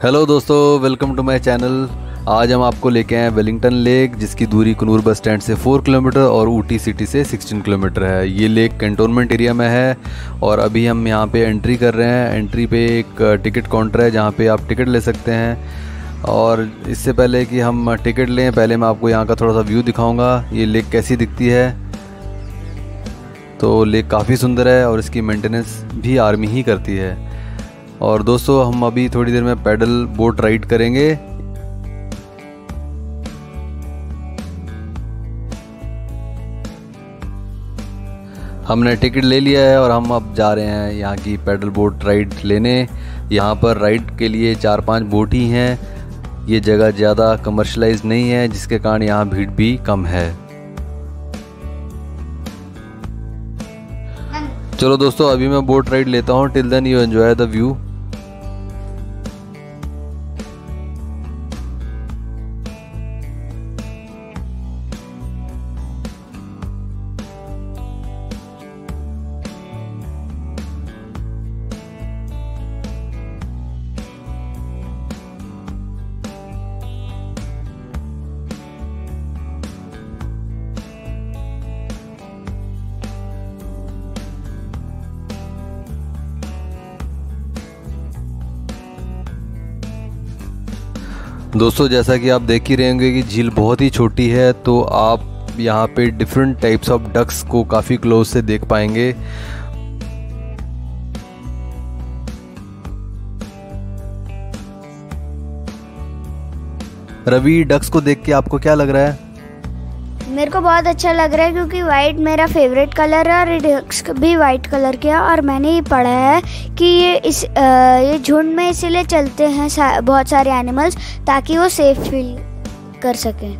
Hello दोस्तों, welcome to my channel. आज हम आपको लेके आए हैं वेलिंगटन लेक, जिसकी दूरी कुनूर बस स्टैंड से 4 किलोमीटर और ऊटी सिटी से 16 किलोमीटर है। ये लेक कैंटोनमेंट एरिया में है और अभी हम यहाँ पे एंट्री कर रहे हैं। एंट्री पे एक टिकट काउंटर है जहाँ पे आप टिकट ले सकते हैं। और इससे पहले कि हम टिकट लें, पहले मैं आपको यहाँ का थोड़ा सा व्यू दिखाऊँगा, ये लेक कैसी दिखती है। तो लेक काफ़ी सुंदर है और इसकी मेंटेनेंस भी आर्मी ही करती है। और दोस्तों, हम अभी थोड़ी देर में पैडल बोट राइड करेंगे। हमने टिकट ले लिया है और हम अब जा रहे हैं यहाँ की पैडल बोट राइड लेने। यहाँ पर राइड के लिए 4-5 बोट ही हैं। ये जगह ज़्यादा कमर्शलाइज नहीं है, जिसके कारण यहाँ भीड़ भी कम है। चलो दोस्तों, अभी मैं बोट राइड लेता हूँ। Till then you enjoy the view. दोस्तों, जैसा कि आप देख ही रहे होंगे कि झील बहुत ही छोटी है, तो आप यहाँ पे डिफरेंट टाइप्स ऑफ डक्स को काफ़ी क्लोज से देख पाएंगे। रवि, डक्स को देख के आपको क्या लग रहा है? मेरे को बहुत अच्छा लग रहा है क्योंकि वाइट मेरा फेवरेट कलर है और डक्स भी वाइट कलर के है। और मैंने ये पढ़ा है कि ये झुंड में इसीलिए चलते हैं बहुत सारे एनिमल्स, ताकि वो सेफ फील कर सकें।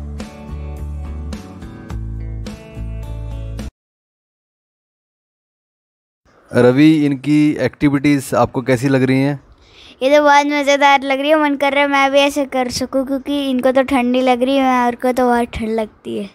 रवि, इनकी एक्टिविटीज़ आपको कैसी लग रही हैं? ये तो बहुत मज़ेदार लग रही है। मन कर रहा है मैं भी ऐसे कर सकूं, क्योंकि इनको तो ठंडी लग रही है, मेरे को तो बहुत ठंड लगती है।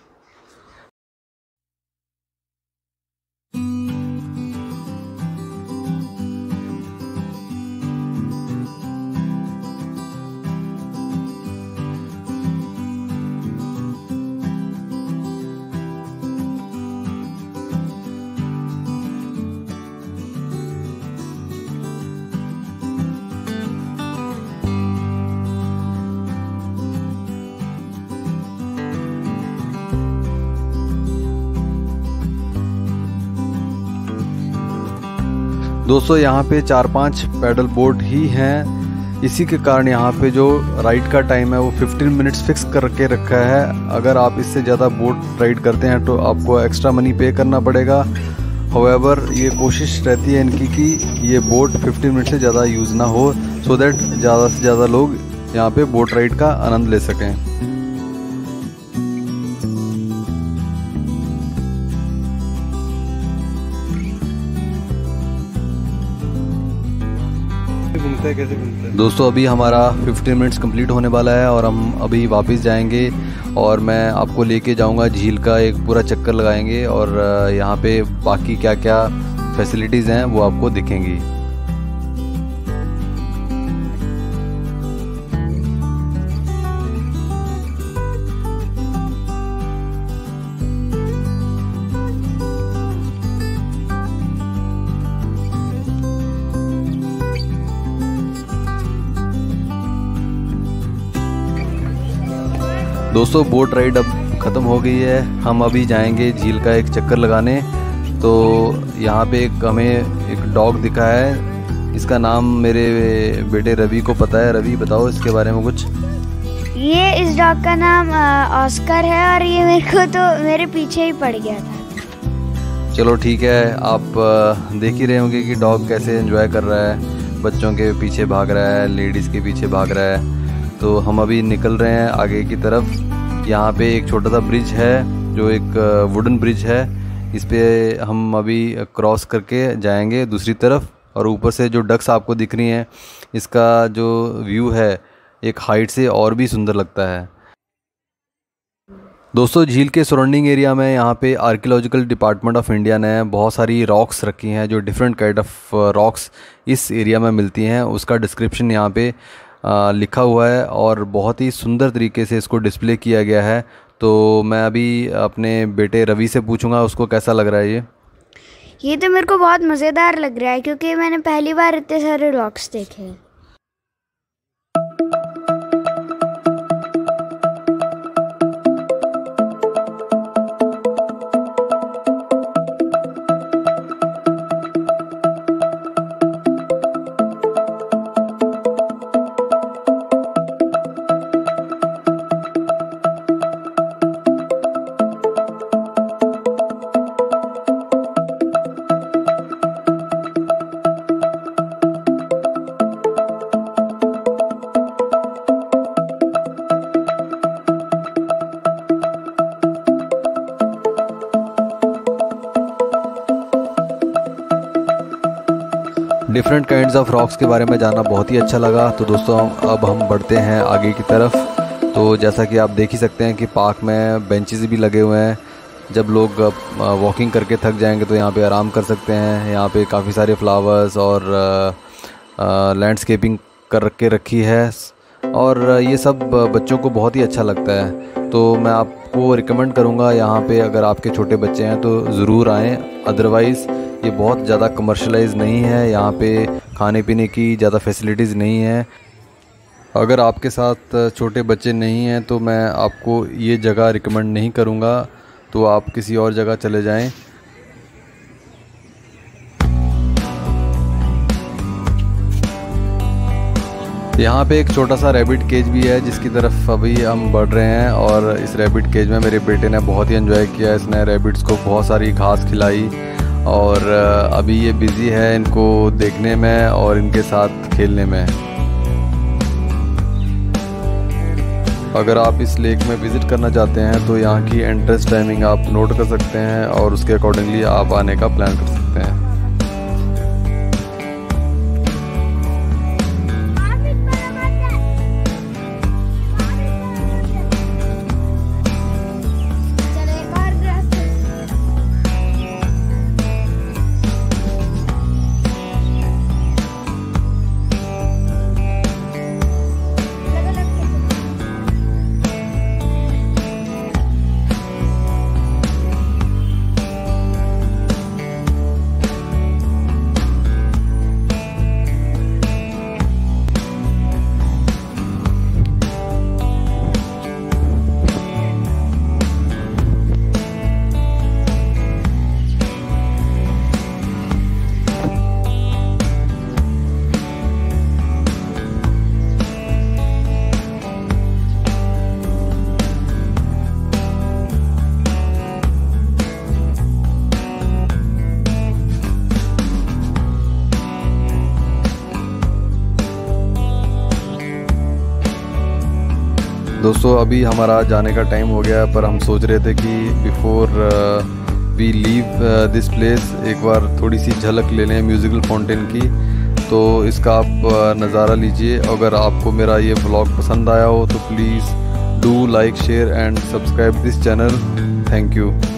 दोस्तों, यहाँ पे 4-5 पैडल बोट ही हैं। इसी के कारण यहाँ पे जो राइड का टाइम है वो 15 मिनट्स फिक्स करके रखा है। अगर आप इससे ज़्यादा बोट राइड करते हैं तो आपको एक्स्ट्रा मनी पे करना पड़ेगा। हाउएवर, ये कोशिश रहती है इनकी कि ये बोट 15 मिनट से ज़्यादा यूज़ ना हो, सो दैट ज़्यादा से ज़्यादा लोग यहाँ पे बोट राइड का आनंद ले सकें। दोस्तों, अभी हमारा 15 मिनट्स कंप्लीट होने वाला है और हम अभी वापस जाएंगे और मैं आपको लेके जाऊंगा झील का एक पूरा चक्कर लगाएंगे और यहाँ पे बाकी क्या क्या फैसिलिटीज़ हैं वो आपको दिखेंगी। दोस्तों, बोट राइड अब ख़त्म हो गई है। हम अभी जाएंगे झील का एक चक्कर लगाने। तो यहाँ पे हमें एक डॉग दिखा है। इसका नाम मेरे बेटे रवि को पता है। रवि, बताओ इसके बारे में कुछ। ये इस डॉग का नाम ऑस्कर है और ये मेरे को तो मेरे पीछे ही पड़ गया था। चलो ठीक है, आप देख ही रहे होंगे कि डॉग कैसे एंजॉय कर रहा है, बच्चों के पीछे भाग रहा है, लेडीज़ के पीछे भाग रहा है। तो हम अभी निकल रहे हैं आगे की तरफ। यहाँ पे एक छोटा सा ब्रिज है जो एक वुडन ब्रिज है। इस पे हम अभी क्रॉस करके जाएंगे दूसरी तरफ। और ऊपर से जो डक्स आपको दिख रही हैं, इसका जो व्यू है एक हाइट से और भी सुंदर लगता है। दोस्तों, झील के सराउंडिंग एरिया में यहाँ पे आर्कियोलॉजिकल डिपार्टमेंट ऑफ इंडिया ने बहुत सारी रॉक्स रखी हैं, जो डिफरेंट काइंड ऑफ रॉक्स इस एरिया में मिलती हैं। उसका डिस्क्रिप्शन यहाँ पे लिखा हुआ है और बहुत ही सुंदर तरीके से इसको डिस्प्ले किया गया है। तो मैं अभी अपने बेटे रवि से पूछूंगा उसको कैसा लग रहा है ये तो मेरे को बहुत मज़ेदार लग रहा है क्योंकि मैंने पहली बार इतने सारे रॉक्स देखे हैं। डिफरेंट काइंड्स ऑफ रॉक्स के बारे में जानना बहुत ही अच्छा लगा। तो दोस्तों अब हम बढ़ते हैं आगे की तरफ। तो जैसा कि आप देख ही सकते हैं कि पार्क में बेंचेस भी लगे हुए हैं। जब लोग वॉकिंग करके थक जाएंगे तो यहाँ पे आराम कर सकते हैं। यहाँ पे काफ़ी सारे फ्लावर्स और लैंडस्केपिंग कर के रखी है और ये सब बच्चों को बहुत ही अच्छा लगता है। तो मैं आपको रिकमेंड करूँगा यहाँ पे अगर आपके छोटे बच्चे हैं तो ज़रूर आएँ। अदरवाइज़ ये बहुत ज़्यादा कमर्शलाइज नहीं है, यहाँ पे खाने पीने की ज़्यादा फैसिलिटीज़ नहीं है। अगर आपके साथ छोटे बच्चे नहीं हैं तो मैं आपको ये जगह रिकमेंड नहीं करूँगा, तो आप किसी और जगह चले जाएं। यहाँ पे एक छोटा सा रैबिट केज भी है जिसकी तरफ अभी हम बढ़ रहे हैं और इस रैबिट केज में मेरे बेटे ने बहुत ही एंजॉय किया। इसने रैबिट्स को बहुत सारी घास खिलाई और अभी ये बिज़ी है इनको देखने में और इनके साथ खेलने में। अगर आप इस लेक में विज़िट करना चाहते हैं तो यहाँ की एंट्रेंस टाइमिंग आप नोट कर सकते हैं और उसके अकॉर्डिंगली आप आने का प्लान कर सकते हैं। दोस्तों अभी हमारा जाने का टाइम हो गया है, पर हम सोच रहे थे कि before we leave this place एक बार थोड़ी सी झलक ले लें म्यूज़िकल फाउंटेन की। तो इसका आप नज़ारा लीजिए। अगर आपको मेरा ये व्लॉग पसंद आया हो तो please do like share and subscribe this channel. Thank you.